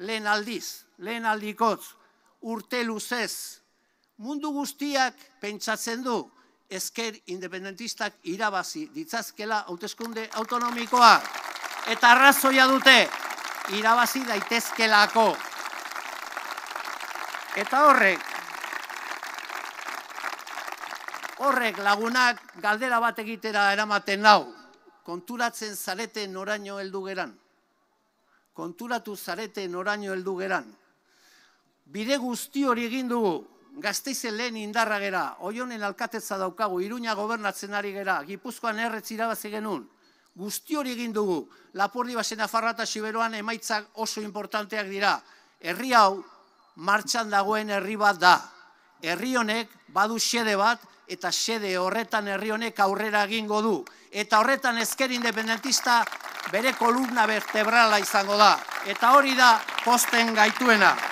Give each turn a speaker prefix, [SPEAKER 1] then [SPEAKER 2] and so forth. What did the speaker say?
[SPEAKER 1] lehen aldikotz, urte luzez, mundu guztiak pentsatzen du ezker independentistak irabazi ditzazkela hauteskunde autonomikoa. Eta arrazoia dute, irabazi daitezkelako. Eta horrek lagunak galdera bat egitera eramaten nau. Konturatzen zarete noraino heldu geran. Konturatu zarete noraino heldu geran. Bide guzti hori egin dugu, Gasteizen lehen indarra gera, Oionen alkatetza daukagu, Iruña gobernatzen ari gera, Gipuzkoan erretz irabazi genuen. Guzti hori egin dugu, Lapurdi Basen, Nafarroa eta Siberuan emaitzak oso importanteak dira. Herri hau martxan dagoen herri bat da. Herri honek badu xede bat, eta xede horretan herri honek aurrera egingo du. Eta horretan ezker independentista bere kolumna vertebrala izango da. Eta hori da pozten gaituena.